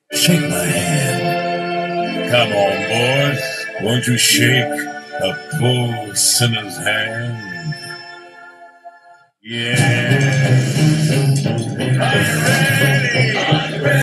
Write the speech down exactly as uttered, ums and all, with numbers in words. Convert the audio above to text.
Shake my hand. Come on, boys. Won't you shake a poor sinner's hand? Yeah. Are you ready?